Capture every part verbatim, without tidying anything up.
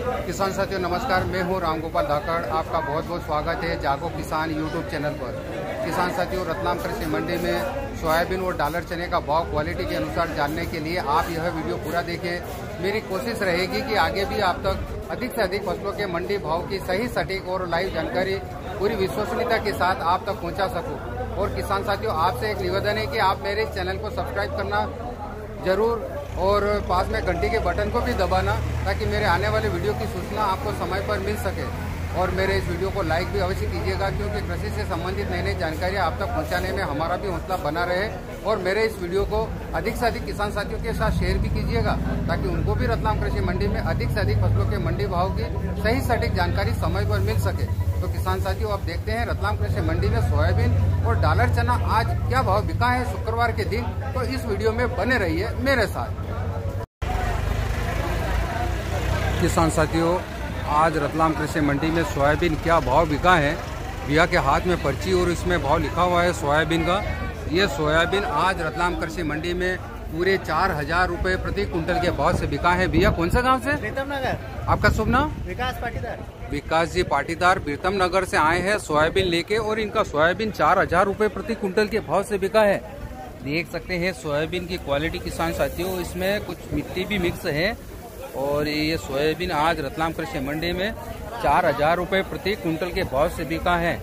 किसान साथियों नमस्कार, मैं हूं रामगोपाल धाकड़। आपका बहुत बहुत स्वागत है जागो किसान यूट्यूब चैनल पर। किसान साथियों, रतलाम कृषि मंडी में सोयाबीन और डॉलर चने का भाव क्वालिटी के अनुसार जानने के लिए आप यह वीडियो पूरा देखें। मेरी कोशिश रहेगी कि आगे भी आप तक अधिक से अधिक फसलों के मंडी भाव की सही, सटीक और लाइव जानकारी पूरी विश्वसनीयता के साथ आप तक पहुँचा सकूँ। और किसान साथियों, आपसे एक निवेदन है कि आप मेरे इस चैनल को सब्सक्राइब करना जरूर और पास में घंटी के बटन को भी दबाना, ताकि मेरे आने वाले वीडियो की सूचना आपको समय पर मिल सके। और मेरे इस वीडियो को लाइक भी अवश्य कीजिएगा, क्योंकि कृषि से संबंधित नई नई जानकारी आप तक पहुंचाने में हमारा भी हौसला बना रहे। और मेरे इस वीडियो को अधिक से अधिक किसान साथियों के साथ शेयर भी कीजिएगा, ताकि उनको भी रतलाम कृषि मंडी में अधिक से अधिक फसलों के मंडी भाव की सही सटीक जानकारी समय पर मिल सके। तो किसान साथियों, अब देखते हैं रतलाम कृषि मंडी में सोयाबीन और डॉलर चना आज क्या भाव बिका है शुक्रवार के दिन। तो इस वीडियो में बने रहिए मेरे साथ। किसान साथियों, आज रतलाम कृषि मंडी में सोयाबीन क्या भाव बिका है। भैया के हाथ में पर्ची और इसमें भाव लिखा हुआ है सोयाबीन का। ये सोयाबीन आज रतलाम कृषि मंडी में पूरे चार हजार रूपए प्रति कुंटल के भाव से बिका है। भैया कौन सा गांव से? प्रीतम नगर। आपका शुभ नाम? विकास पाटीदार। विकास जी पाटीदार प्रीतम नगर से आए हैं सोयाबीन लेके, और इनका सोयाबीन चार हजार रूपए प्रति कुंटल के भाव से बिका है। देख सकते हैं सोयाबीन की क्वालिटी किसान साथियों, इसमें कुछ मिट्टी भी मिक्स है। और ये सोयाबीन आज रतलाम कृषि मंडी में चार हजार रूपए प्रति कुंटल के भाव से बिका है।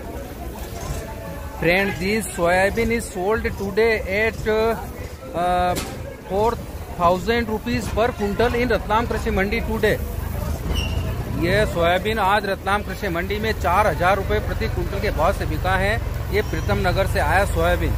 Friend, this soybean is sold today at four thousand rupees per quintal in Ratlam कृषि मंडी टुडे। ये सोयाबीन आज रतलाम कृषि मंडी में चार हजार रूपए प्रति कुंटल के भाव से बिका है। ये प्रीतम नगर से आया सोयाबीन।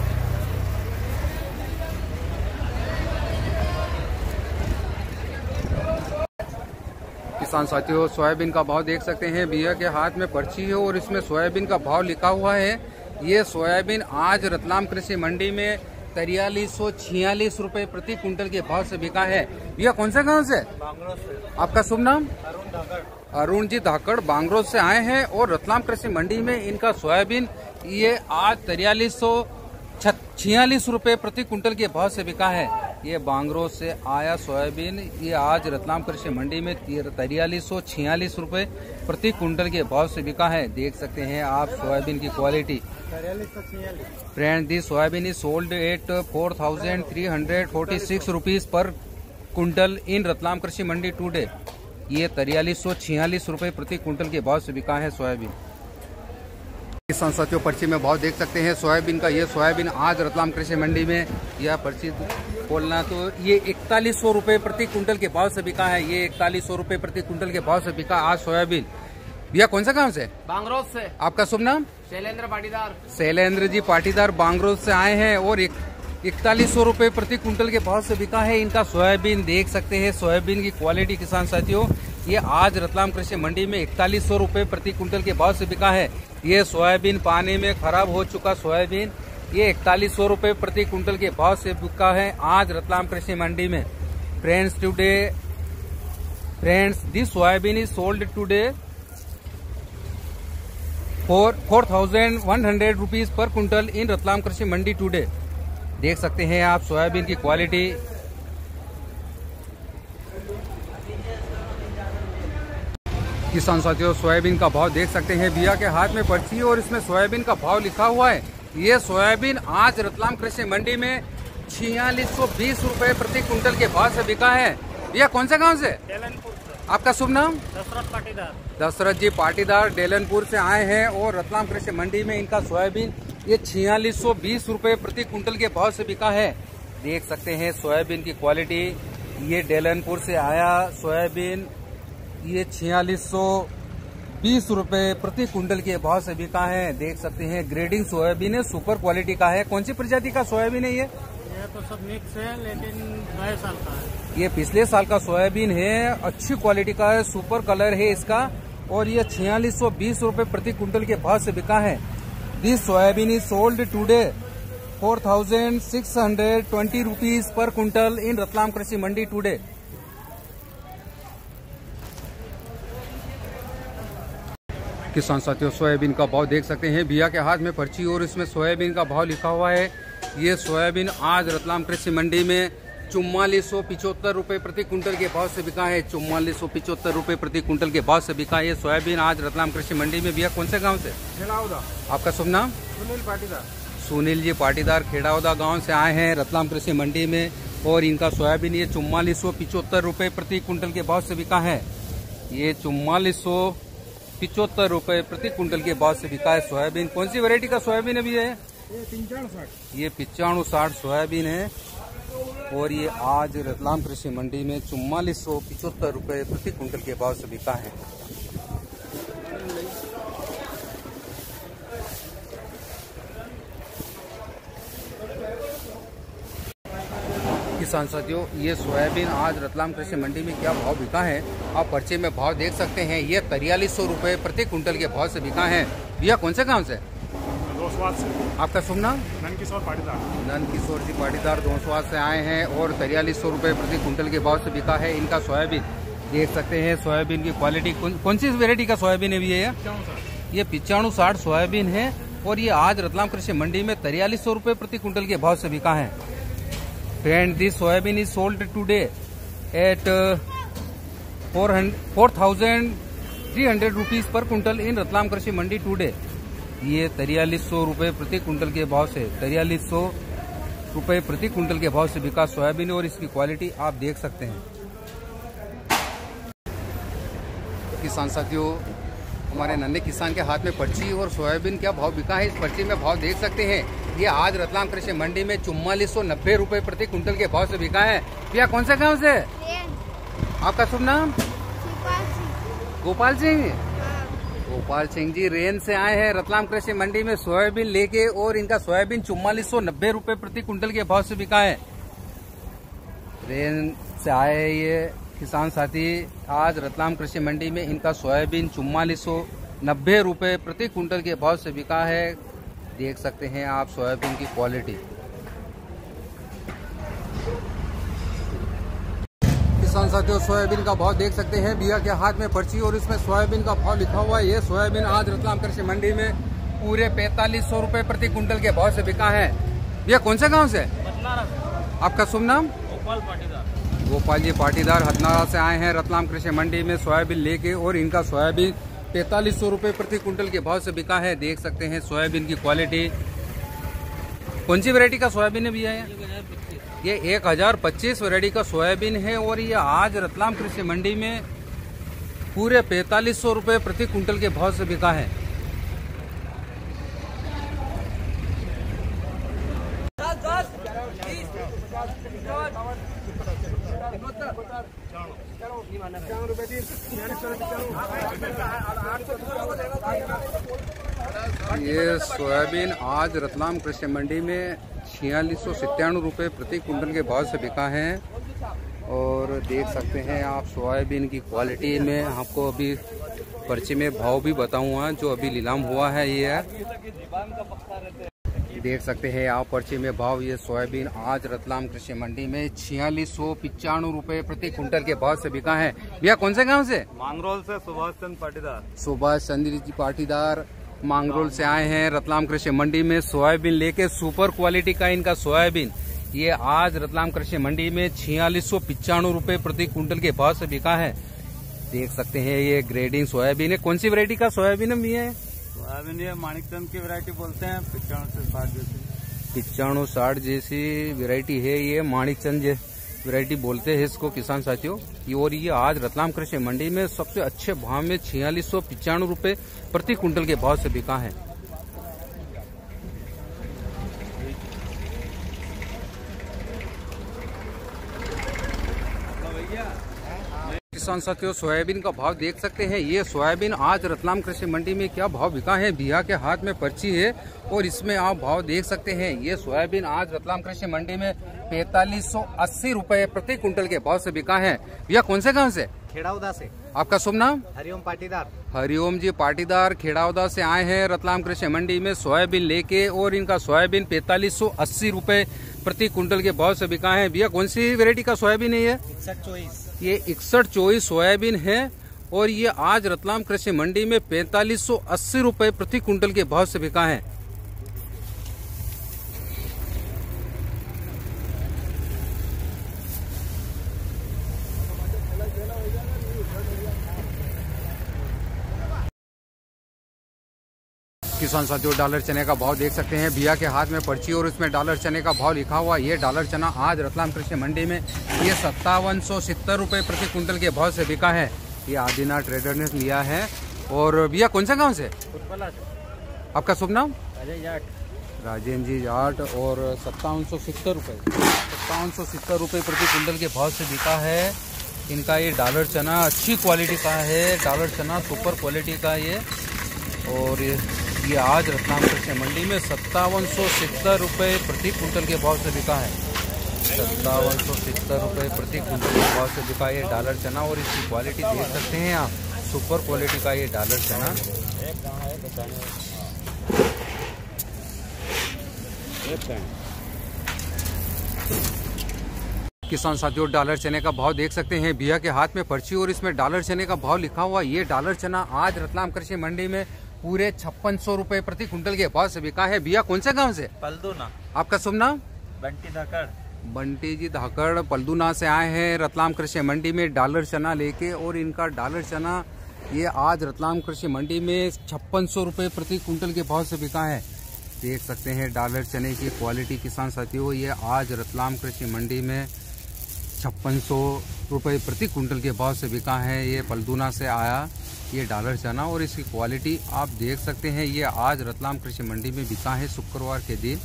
किसान साथियों, सोयाबीन का भाव देख सकते हैं। भैया के हाथ में पर्ची है और इसमें सोयाबीन का भाव लिखा हुआ है। ये सोयाबीन आज रतलाम कृषि मंडी में तिरयालीस सौ छियालीस रूपए प्रति कुंटल के भाव से बिका है। भैया कौन सा गांव से? बांगरोज से। आपका शुभ नाम? अरुण धाकड़। अरुण जी धाकड़ बांगरोज से आए हैं, और रतलाम कृषि मंडी में इनका सोयाबीन ये आज तिरयालीस सौ छियालीस रूपए प्रति कुंटल के भाव से बिका है। ये बांगरोज से आया सोयाबीन ये आज रतलाम कृषि मंडी में तिरयालीस सौ छियालीस रूपए प्रति कुंटल के भाव से बिका है। देख सकते हैं आप सोयाबीन की quality. Friend, this soybean is sold at four thousand three hundred forty six rupees per quintal in Ratlam कृषि मंडी टुडे। ये तिरयालीस सौ छियालीस रूपए प्रति कुंटल के भाव से बिका है सोयाबीन। किसान साथियों, पर्ची में भाव देख सकते हैं सोयाबीन का। ये सोयाबीन आज रतलाम कृषि मंडी में यह पर्ची खोलना तो ये इकतालीस सौ रूपये प्रति कुंटल के भाव से बिका है। ये इकतालीस सौ रूपये प्रति कुंटल के भाव से बिका आज सोयाबीन। भैया कौन सा गांव से? बांगरोज से। आपका शुभ नाम? शैलेंद्र पाटीदार। शैलेंद्र जी पाटीदार बांगरोज से आए हैं, और इकतालीस सौ रूपये प्रति कुंटल के भाव से बिका है इनका सोयाबीन। देख सकते हैं सोयाबीन की क्वालिटी किसान साथियों। ये आज रतलाम कृषि मंडी में इकतालीस सौ रूपये प्रति कुंटल के भाव से बिका है। ये सोयाबीन पानी में खराब हो चुका सोयाबीन ये इकतालीस सौ रूपये प्रति कुंटल के भाव से बिका है आज रतलाम कृषि मंडी में। Friends today friends this soybean is sold today four four thousand one hundred rupees per quintal in Ratlam कृषि मंडी टुडे। देख सकते हैं आप सोयाबीन की क्वालिटी। किसान साथियों, सोयाबीन का भाव देख सकते हैं। भैया के हाथ में पर्ची और इसमें सोयाबीन का भाव लिखा हुआ है। ये सोयाबीन आज रतलाम कृषि मंडी में छियालीस सौ बीस रूपए प्रति कुंटल के भाव से बिका है। भैया कौन सा गांव से? डेलनपुर से। आपका शुभ नाम? दशरथ पाटीदार। दशरथ जी पाटीदार डेलनपुर से आए हैं, और रतलाम कृषि मंडी में इनका सोयाबीन ये छियालीस सौ बीस रूपए प्रति कुंटल के भाव से बिका है। देख सकते हैं सोयाबीन की क्वालिटी। ये डेलनपुर से आया सोयाबीन ये छियालीस सौ बीस रूपए प्रति कुंटल के भाव से बिका है। देख सकते हैं ग्रेडिंग सोयाबीन है, सुपर क्वालिटी का है। कौन सी प्रजाति का सोयाबीन है ये? ये तो सब मिक्स है, लेकिन नए साल का है। ये पिछले साल का सोयाबीन है, अच्छी क्वालिटी का है, सुपर कलर है इसका, और ये छियालीस सौ बीस रूपए प्रति कुंटल के भाव से बिका है। This soybean is sold today four thousand six hundred twenty rupees per quintal in Ratlam कृषि मंडी टुडे। किसान साथियों, सोयाबीन का भाव देख सकते हैं। भैया के हाथ में पर्ची और इसमें सोयाबीन का भाव लिखा हुआ है। ये सोयाबीन आज रतलाम कृषि मंडी में चुम्मालीस सौ पिचहत्तर रुपए प्रति कुंटल के भाव से बिका है। चुम्मालीस सौ पिचहत्तर रुपए प्रति कुंटल के भाव से बिका है ये सोयाबीन आज रतलाम कृषि मंडी में। भैया कौन से गांव से? खेड़ाउदा। आपका शुभ नाम? सुनील पाटीदार। सुनील जी पाटीदार खेड़ाउदा गांव से आए हैं रतलाम कृषि मंडी में और इनका सोयाबीन ये चुम्मालीस सौ पिचहत्तर रुपए प्रति कुंटल के भाव से बिका है। ये चुम्मालीस सौ पिचहत्तर रुपए प्रति कुंटल के भाव से बिका है सोयाबीन। कौन सी वैरायटी का सोयाबीन अभी है? ये पिंचाणु साठ। ये पिचाणु साठ सोयाबीन है और ये आज रतलाम कृषि मंडी में चुम्मालीस सौ पिचहत्तर रुपए प्रति कुंटल के भाव से बिका है। किसान साथियों, ये सोयाबीन आज रतलाम कृषि मंडी में क्या भाव बिका है आप पर्चे में भाव देख सकते हैं। ये तिरयालीस सौ रुपए प्रति कुंटल के भाव से बिका है। भैया कौन से गांव से? दोसवाद से। आपका शुभ नाम? नंदकिशोर पाटीदार। नंदकिशोर जी पाटीदार दोसवाद से आए हैं और तिरयालीस सौ रुपए प्रति कुंटल के भाव से बिका है इनका सोयाबीन। देख सकते हैं सोयाबीन की क्वालिटी। कौन सी वेरायटी का सोयाबीन है भैया? ये पिचाणु साठ सोयाबीन है और ये आज रतलाम कृषि मंडी में तिरयालीस सौ रुपए प्रति कुंटल के भाव से बिका है। Friend, this soybean is sold today at four thousand three hundred rupees per quintal in Ratlam कृषि मंडी टुडे। ये तिरयालीस सौ रुपए प्रति कुंटल के भाव से तिरयालीस सौ रुपए प्रति कुंटल के भाव से बिका सोयाबीन और इसकी क्वालिटी आप देख सकते हैं। किसान साथियों, हमारे नन्हे किसान के हाथ में पर्ची और सोयाबीन क्या भाव बिका है इस पर्ची में भाव देख सकते हैं। ये आज रतलाम कृषि मंडी में चुम्मालीस सौ नब्बे रुपए प्रति कुंटल के भाव से बिका है। भैया कौन से गांव से? आपका शुभ नाम? गोपाल सिंह। गोपाल सिंह जी रेन से आए हैं रतलाम कृषि मंडी में सोयाबीन लेके और इनका सोयाबीन चुम्मालीस सौ नब्बे रुपए प्रति कुंटल के भाव से बिका है। रेन से आए ये किसान साथी आज रतलाम कृषि मंडी में इनका सोयाबीन चुम्मालीस सौ नब्बे रुपए प्रति कुंटल के भाव से बिका है। देख सकते हैं आप सोयाबीन की क्वालिटी। किसान साथियों, सोयाबीन का भाव देख सकते हैं। भैया के हाथ में पर्ची और इसमें सोयाबीन का भाव लिखा हुआ है। ये सोयाबीन आज रतलाम कृषि मंडी में पूरे पैंतालीस सौ रुपए प्रति कुंटल के भाव से बिका है। भैया कौन से गांव से? आपका शुभ नाम? गोपाल पाटीदार। गोपाल जी पाटीदार हथनारा से आए हैं रतलाम कृषि मंडी में सोयाबीन लेके और इनका सोयाबीन पैंतालीस सौ रुपए प्रति कुंटल के भाव से बिका है। देख सकते हैं सोयाबीन की क्वालिटी। कौन सी वैरायटी का सोयाबीन है भैया? ये एक हजार पच्चीस वैरायटी का सोयाबीन है और ये आज रतलाम कृषि मंडी में पूरे पैंतालीस सौ रुपए प्रति कुंटल के भाव से बिका है। ये सोयाबीन आज रतलाम कृषि मंडी में छियालीस सौ सत्तानवे रुपये प्रति कुंटल के भाव से बिका है और देख सकते हैं आप सोयाबीन की क्वालिटी में आपको अभी पर्ची में भाव भी बताऊंगा जो अभी नीलाम हुआ है। ये देख सकते हैं आप पर्ची में भाव। ये सोयाबीन आज रतलाम कृषि मंडी में छियालीस सौ पिचानवे रुपए प्रति कुंटल के भाव से बिका है। भैया कौन से गांव से? मांगरोल से सुभाष चंद्र पाटीदार। सुभाष चंद्र जी पाटीदार मांगरोल से आए हैं रतलाम कृषि मंडी में सोयाबीन लेके। सुपर क्वालिटी का इनका सोयाबीन ये आज रतलाम कृषि मंडी में छियालीस सौ पिचानवे रुपए प्रति कुंटल के भाव से बिका है। देख सकते हैं ये ग्रेडिंग सोयाबीन है। कौन सी वैरायटी का सोयाबीन भी है? सोयाबीन ये माणिकचंद की वैरायटी बोलते हैं। पिचाणु से साठ जैसी पिचाणु साठ जैसी वैरायटी है। ये माणिकचंद वैरायटी बोलते हैं इसको किसान साथियों। और ये आज रतलाम कृषि मंडी में सबसे अच्छे भाव में छियालीस सौ पिचानवे रुपए प्रति कुंटल के भाव से बिका है। किसान साथियों, सोयाबीन का भाव देख सकते हैं। ये सोयाबीन आज रतलाम कृषि मंडी में क्या भाव बिका है। भैया के हाथ में पर्ची है और इसमें आप भाव देख सकते हैं। ये सोयाबीन आज रतलाम कृषि मंडी में पैंतालीस सौ अस्सी रुपए प्रति कुंटल के भाव से बिका है। भैया कौन से गांव से? खेड़ाउदा से। आपका शुभ नाम? हरिओम पाटीदार। हरिओम जी पाटीदार खेड़ाउदा से आए हैं रतलाम कृषि मंडी में सोयाबीन लेके और इनका सोयाबीन पैंतालीस सौ अस्सी रुपए प्रति कुंटल के भाव से बिका है। भैया कौन सी वैरायटी का सोयाबीन है? ये इकसठ चौबीस ये इकसठ चौबीस सोयाबीन है और ये आज रतलाम कृषि मंडी में पैंतालीस सौ अस्सी रुपए प्रति कुंटल के भाव से बिका है। किसान साथियों, डॉलर चने का भाव देख सकते हैं। भैया के हाथ में पर्ची और इसमें डॉलर चने का भाव लिखा हुआ। ये डॉलर चना आज रतलाम कृषि मंडी में ये सत्तावन सौ सत्तर रुपये प्रति कुंटल के भाव से बिका है। ये आदिनाथ ट्रेडर ने लिया है। और भैया कौन सा गांव से? आपका शुभ नाम? राजेंद्र जी जाट। और सत्तावन सौ सत्तर रुपये सत्तावन सौ सत्तर रुपये प्रति कुंटल के भाव से बिका है इनका ये डॉलर चना। अच्छी क्वालिटी का है डॉलर चना, सुपर क्वालिटी का ये। और ये, ये आज रतलाम कृषि मंडी में सत्तावन सौ सत्तर रुपये प्रति कुंटल के भाव से बिका है। सत्तावन सौ सत्तर रुपये प्रति कुंटल के भाव से बिका ये डॉलर चना। और इसकी क्वालिटी देख सकते हैं आप, सुपर क्वालिटी का ये डॉलर चना। किसान साथियों, डॉलर चने का भाव देख सकते हैं। भैया के हाथ में पर्ची और इसमें डॉलर चने का भाव लिखा हुआ। ये डॉलर चना आज रतलाम कृषि मंडी में पूरे छप्पन सौ रुपए प्रति कुंटल के भाव से बिका है। भैया कौन से गांव से? पलदूना। आपका शुभ नाम? बंटी धाकड़। बंटी जी धाकड़ पलदूना से आए हैं रतलाम कृषि मंडी में डॉलर चना लेके। और इनका डॉलर चना ये आज रतलाम कृषि मंडी में छप्पन सौ रुपये प्रति कुंटल के भाव से बिका है। देख सकते हैं डॉलर चने की क्वालिटी किसान साथियों। ये आज रतलाम कृषि मंडी में छप्पन सौ रुपये प्रति कुंटल के भाव से बिका है। ये पलदूना से आया ये डॉलर चना। और इसकी क्वालिटी आप देख सकते हैं। ये आज रतलाम कृषि मंडी में बिका है शुक्रवार के दिन।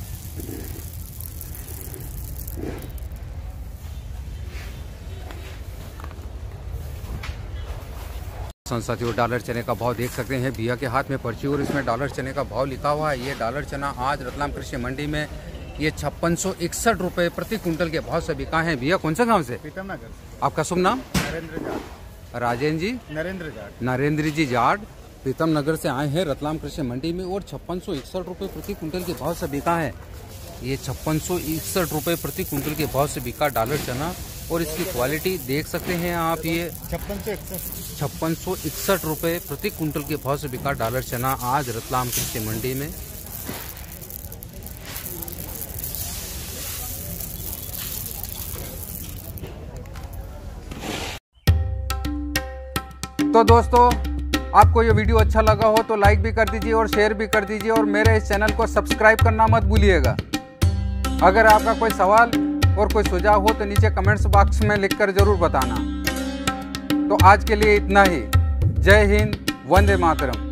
साथियों, डॉलर चने का भाव देख सकते हैं। भैया के हाथ में पर्ची और इसमें डॉलर चने का भाव लिखा हुआ है। ये डॉलर चना आज रतलाम कृषि मंडी में ये छप्पन सौ इकसठ रुपये प्रति कुंटल के भाव से बिका है। भैया कौन सा गांव से? पीतम नगर। आपका शुभ नाम? नरेंद्र जाट। राजेंद्र जी? नरेंद्र जाट। नरेंद्र जी जाट प्रीतम नगर से आए हैं रतलाम कृषि मंडी में। और छप्पन सौ इकसठ रुपये प्रति कुंटल के भाव से बिका है। ये छप्पन सौ इकसठ रुपये प्रति कुंटल के भाव से बिका डॉलर चना। और इसकी क्वालिटी देख सकते हैं आप। ये छप्पन सौ इकसठ छप्पन सौ इकसठ रुपये प्रति कुंटल के भाव से बिका डॉलर चना आज रतलाम कृषि मंडी में। तो दोस्तों, आपको ये वीडियो अच्छा लगा हो तो लाइक भी कर दीजिए और शेयर भी कर दीजिए। और मेरे इस चैनल को सब्सक्राइब करना मत भूलिएगा। अगर आपका कोई सवाल और कोई सुझाव हो तो नीचे कमेंट्स बॉक्स में लिखकर जरूर बताना। तो आज के लिए इतना ही। जय हिंद, वंदे मातरम।